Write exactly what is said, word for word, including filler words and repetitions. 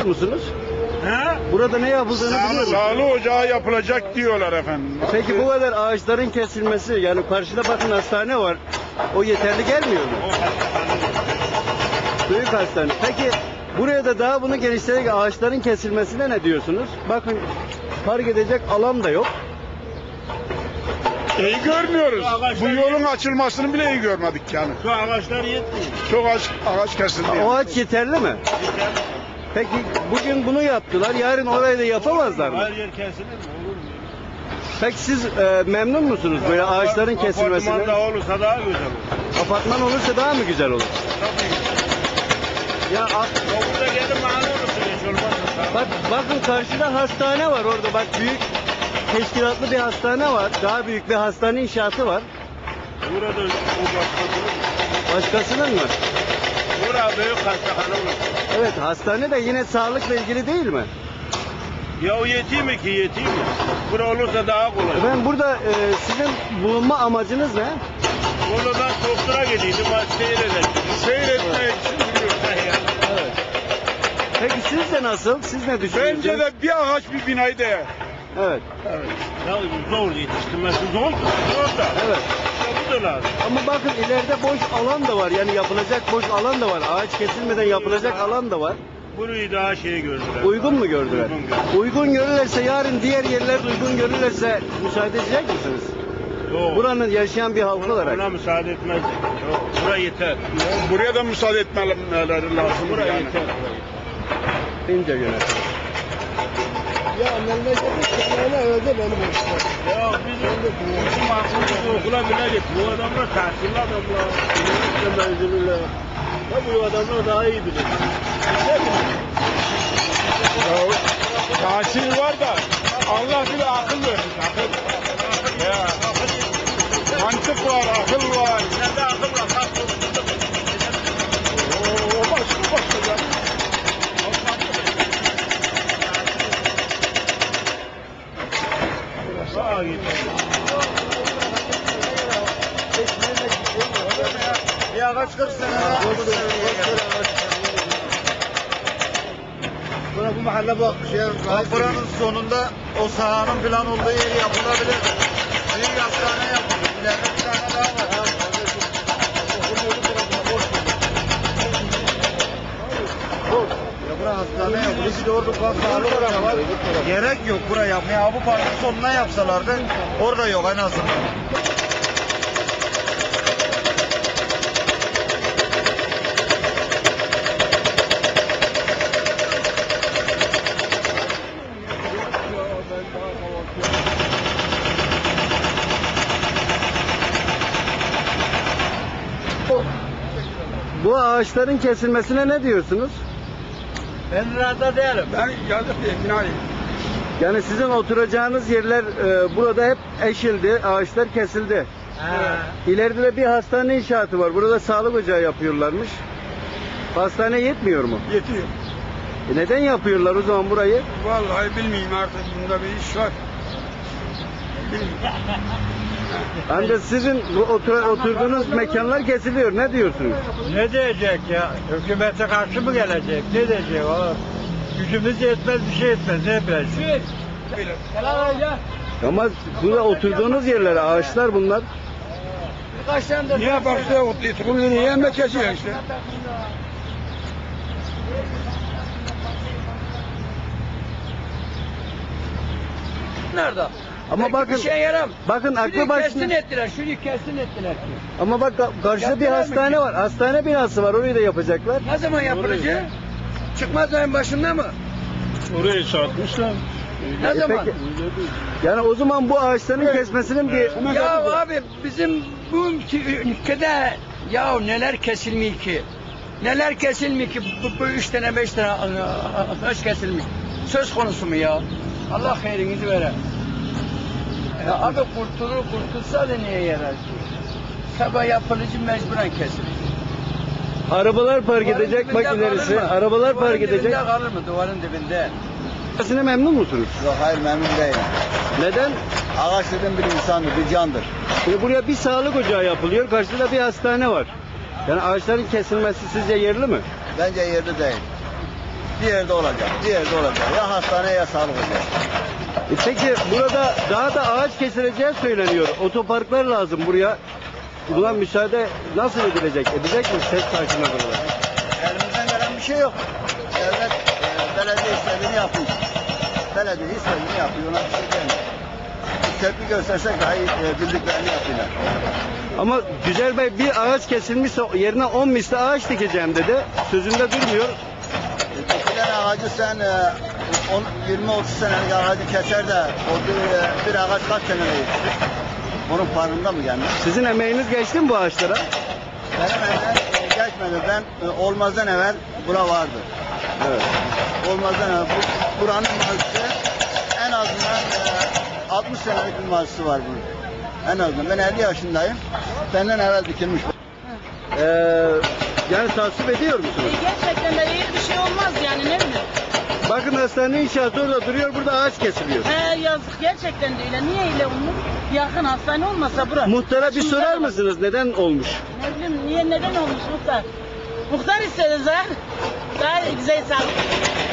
biliyor musunuz? He? Burada ne yapıldığını biliyor musunuz? Sağlık ocağı yapılacak diyorlar efendim. Peki bu kadar ağaçların kesilmesi, yani karşıda bakın hastane var. O yeterli gelmiyor mu? Büyük hastane. Peki buraya da daha bunu geliştirerek ağaçların kesilmesine ne diyorsunuz? Bakın park edecek alan da yok. İyi görmüyoruz. Bu yolun açılmasını bile iyi görmedik yani. Şu ağaçlar yetmiyor. Çok ağaç, ağaç kesildi. O Yani. ağaç yeterli mi? Peki bugün bunu yaptılar, yarın orayı da yapamazlar mı? Her yer kesilir mi? Olur mu? Peki siz e, memnun musunuz böyle ağaçların kesilmesine? Apartman da olursa daha güzel olur. Apartman olursa daha mı güzel olur? Tabii. Ya a- Ya burada gelin mağdur olursun hiç olmazsa. bak, bakın karşıda hastane var orada, bak büyük teşkilatlı bir hastane var. Daha büyük bir hastane inşaatı var. Burada o başkasının. Başkasının mı? Burada büyük hastahane olur. Evet, hastane de yine sağlıkla ilgili değil mi? Ya o yetiyor mu ki yetiyor mu? Bura olursa daha kolay. Ben burada e, sizin bulunma amacınız ne? Burada ben doktora gidiyordum, ben seyredeydim. Seyretmek için biliyorum. Evet. Peki sizce nasıl? Siz ne düşünüyorsunuz? Bence de bir ağaç bir binayı değer. Evet. Evet. Ya zor yetiştirmesi zor da. Zor da. Evet. Ya bu da lazım. Ama bakın ileride boş alan da var. Yani yapılacak boş alan da var. Ağaç kesilmeden yapılacak alan da var. Bunu daha şey gördüler. Uygun mu gördüler? Uygun gördüler. Uygun görülürse, yarın diğer yerler uygun görülürse müsaade edecek misiniz? Yok. Buranın yaşayan bir halk olarak. Buna müsaade etmez. Yok. Bura yeter. Buraya da müsaade etmeleri lazım. Bura yani. yeter. İnce yönetim. Ya memleketin kenarına öde benim olsun. Ya bizim bizim aklımızı okula bile git. Bu adamlar tahsilli adamlar. Üniversite mezunuyla. Ya bu adamlar daha iyi bilir. Ya, tahsil var da Allah bile akıl vermiş. Akıl. Ya. Mantık var, akıl var. Sende akıl var. O, o başka başka ya. Daha iyi. Ya kaç kırk sene Buna bu mahalle bak şey, buranın sonunda o sahanın plan olduğu yeri yapılabilir. Büyük hastane yapılır. İleride bir tane daha var. Ya bura hastane yapılır. Bir de orada ufak sağlık ocağı var. Gerek yok buraya yapmaya. Bu parkın sonuna yapsalardı orada yok en azından. Bu ağaçların kesilmesine ne diyorsunuz? Ben razı değilim. Ben yazık değil, binayı. Yani sizin oturacağınız yerler e, burada hep eşildi, ağaçlar kesildi. İleride de bir hastane inşaatı var. Burada sağlık ocağı yapıyorlarmış. Hastane yetmiyor mu? Yetiyor. E neden yapıyorlar o zaman burayı? Vallahi bilmiyorum artık bunda bir iş var. Bilmiyorum. Ancak sizin bu otur oturduğunuz mekanlar kesiliyor. Ne diyorsunuz? Ne diyecek ya? Hükümete karşı mı gelecek? Ne diyecek? O gücümüz yetmez, bir şey etmez. Ne bileceğiz? Ama burada oturduğunuz yerler, ağaçlar bunlar. Ne yaparsa oturuyor. Bunu yiyeme kesiyor işte. Nerede? Ama bakın, Bir şey yaram. bakın aklı Şunu başına. kestin ettiler, şunu kestin ettiler. Ama bak karşıda bir Yaptılar mı hastane ki? var. Hastane binası var. Orayı da yapacaklar. Ne zaman yapılacak? Çıkmaz ayın başında mı? Orayı satmışlar. Ne E zaman? peki, yani o zaman bu ağaçların kesmesinin bir... Ya abi bizim bu ülkede ya neler kesilmiyor ki? Neler kesilmiyor ki? Bu, bu üç tane beş tane ağaç kesilmiş. Söz konusu mu ya? Allah hayrinizi vere. Ya abi kurtulur kurtulsa da niye yarar ki? Sabah yapılıcı mecburen kesilir. Arabalar park Duvarın edecek dibinde bak ilerisi. kalır mı? Arabalar Duvarın park edecek. dibinde kalır mı? Duvarın dibinde. Kesmesine memnun musunuz? Yok hayır memnun değilim. Neden? Ağaç dedim bir insandır, bir candır. Şimdi buraya bir sağlık ocağı yapılıyor. Karşıda bir hastane var. Yani ağaçların kesilmesi sizce yerli mi? Bence yerde değil. Bir yerde olacak, bir yerde olacak. Ya hastane ya sağlık ocağı. E peki burada daha da ağaç kesileceği söyleniyor. Otoparklar lazım buraya. Buna müsaade nasıl edilecek? Edecek mi ses sakinler olarak? Elimizden gelen bir şey yok. Devlet, e, belediye istediğini yapıyor. Belediye istediğini yapıyor, ona bir şey demiyor. Tepki göstersek daha iyi e, bildiklerini yapıyorlar. Ama Güzel Bey bir ağaç kesilmişse yerine on misli ağaç dikeceğim dedi. Sözünde durmuyor. Kekilen ağacı sen yirmi otuz senelik ağacı keser de o bir, e, bir ağaç kaç senede yetişir? Onun farkında mı gelmiş? Sizin emeğiniz geçti mi bu ağaçlara? Benim evvel e, geçmedi. Ben e, olmazdan evvel bura vardı. Evet. Olmazdan evvel bu, buranın mazisi en azından e, altmış senelik bir mazisi var bunun. En azından. Ben elli yaşındayım. Benden evvel dikilmiş. Ee, yani tasvip ediyor musunuz? E, gerçekten de iyi bir şey olmaz yani ne bileyim. Bakın hastane inşaatı orada duruyor, burada ağaç kesiliyor. He yazık gerçekten de öyle. Niye öyle olmuş? Yakın hastane olmasa bura. Muhtara bir Şimdi sorar bak, mısınız neden olmuş? Ne bileyim niye neden olmuş muhtar? Muhtar isteriz ha. Daha güzel sağlık.